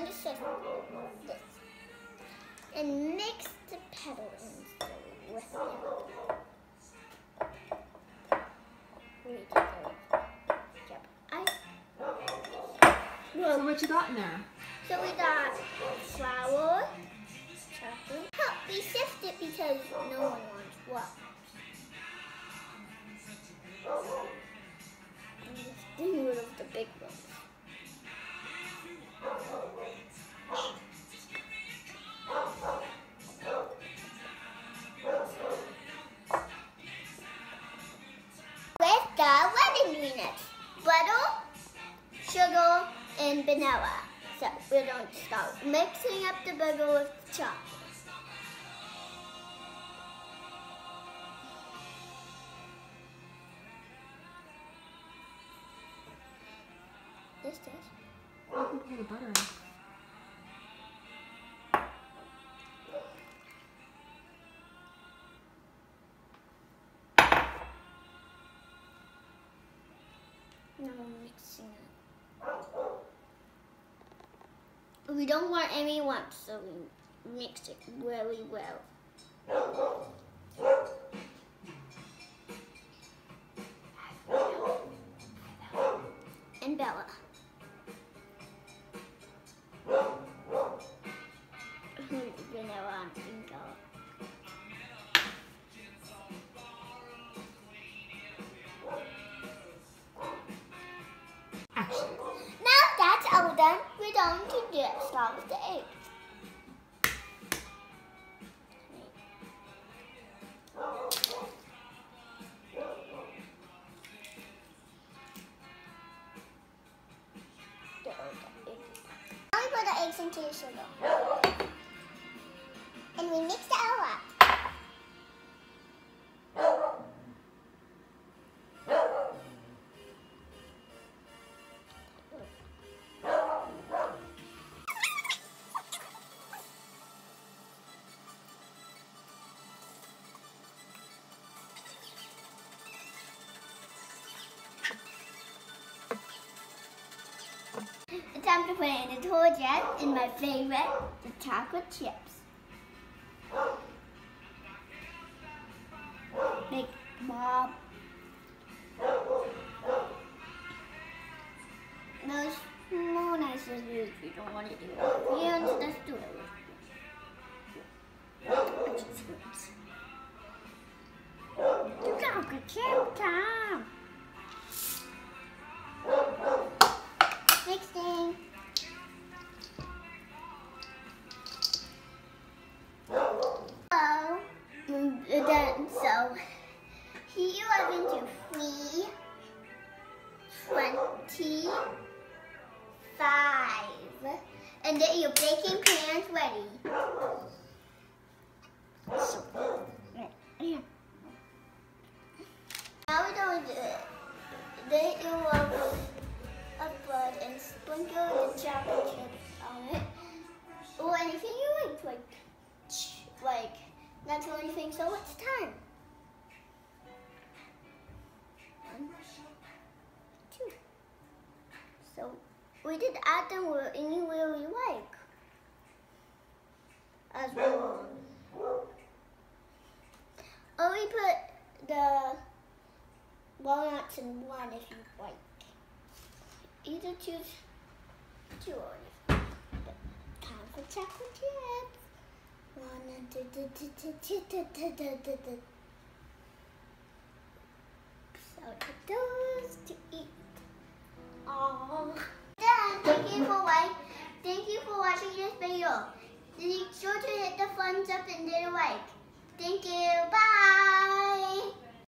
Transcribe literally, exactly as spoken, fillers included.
going to shift this and mix the petals with it. Wait, yep. I. So what you got in there? So we got flour, chocolate. Oh, we sift it because no one wants what. The noodle of the big ones. With the wedding peanuts, butter, sugar, and vanilla. So we're going to start mixing up the butter with chocolate. This does. I can pour the butter in. Now we're mixing it. We don't want any lumps, so we mix it really well. And Bella. Vanilla and Bella. Action. Now that's all done, we're going to get start with the eggs. Now we put the eggs into the sugar. And we mix it all up. It's time to put it in the tortilla and my favorite, the chocolate chips. Big Bob. Those more nice as you if you don't want to do it. Yeah, let's do it. The chocolate chip time. Mixing. So, then, so here you are into three, twenty, five, and then your baking pan's ready. So, yeah. Now we're going to then you will blood and sprinkle the chocolate chips on it, or anything you like, like, like, that's the only thing. So it's time. One, two. So we did add them anywhere we like, as well. Or we put the walnuts in one if you like. Either choose two or time for chocolate chips. One, two, two, two, two, two, two, two, two, two, two. So those to eat. Aww. Thank you for watching. Thank you for watching this video. Be sure to hit the thumbs up and hit a like. Thank you. Bye.